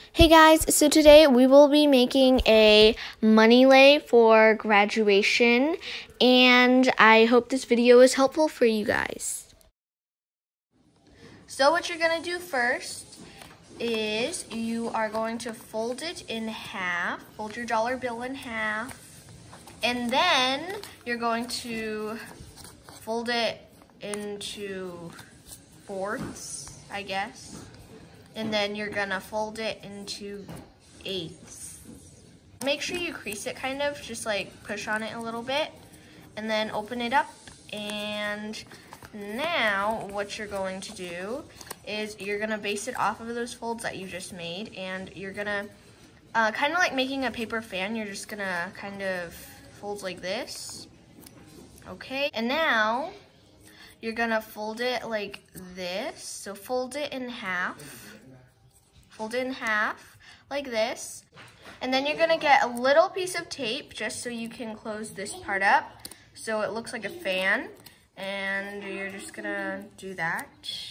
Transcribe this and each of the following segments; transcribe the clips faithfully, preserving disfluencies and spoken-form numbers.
Hey guys, so today we will be making a money lei for graduation, and I hope this video is helpful for you guys. So what you're going to do first is you are going to fold it in half, fold your dollar bill in half, and then you're going to fold it into fourths, I guess. And then you're gonna fold it into eighths. Make sure you crease it kind of, just like push on it a little bit, and then open it up. And now what you're going to do is you're gonna base it off of those folds that you just made, and you're gonna, uh, kind of like making a paper fan, you're just gonna kind of fold like this, okay? And now you're gonna fold it like this, so fold it in half. Fold it in half like this, and then you're gonna get a little piece of tape just so you can close this part up so it looks like a fan, and you're just gonna do that.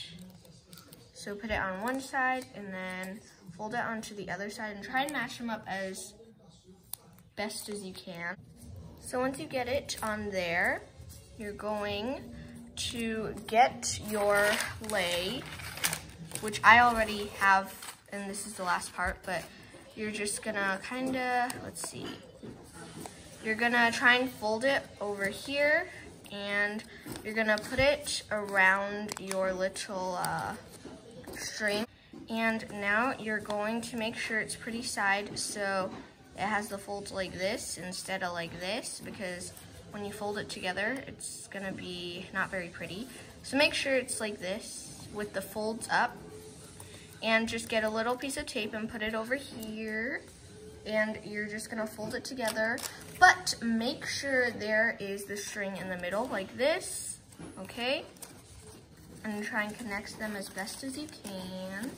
So put it on one side and then fold it onto the other side and try and match them up as best as you can. So once you get it on there, you're going to get your lei, which I already have, and this is the last part, but you're just gonna kinda, let's see, you're gonna try and fold it over here, and you're gonna put it around your little uh, string. And now you're going to make sure it's pretty side, so it has the folds like this instead of like this, because when you fold it together, it's gonna be not very pretty. So make sure it's like this with the folds up. And just get a little piece of tape and put it over here, and you're just gonna fold it together, but make sure there is the string in the middle like this, okay? And try and connect them as best as you can,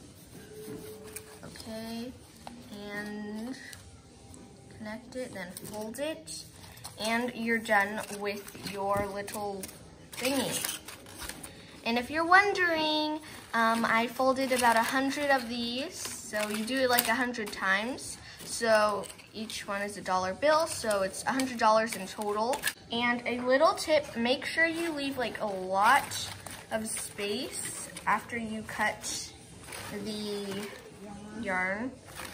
okay? And connect it, then fold it, and you're done with your little thingy. And if you're wondering, um, I folded about a hundred of these, so you do it like a hundred times. So each one is a dollar bill, so it's a hundred dollars in total. And a little tip: make sure you leave like a lot of space after you cut the yarn.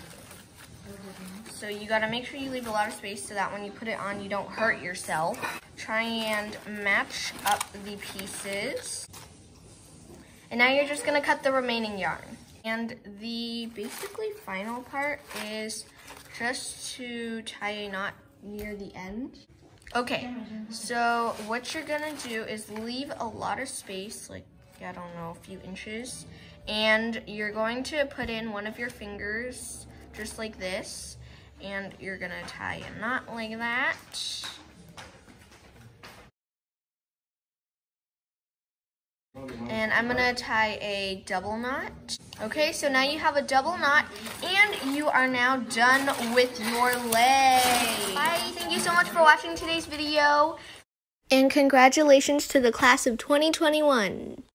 So you gotta make sure you leave a lot of space so that when you put it on, you don't hurt yourself. Try and match up the pieces. And now you're just gonna cut the remaining yarn. And the basically final part is just to tie a knot near the end. Okay, so what you're gonna do is leave a lot of space, like, I don't know, a few inches. And you're going to put in one of your fingers, just like this. And you're gonna tie a knot like that. And I'm gonna tie a double knot. Okay, so now you have a double knot, and you are now done with your lei. Bye, thank you so much for watching today's video. And congratulations to the class of twenty twenty-one.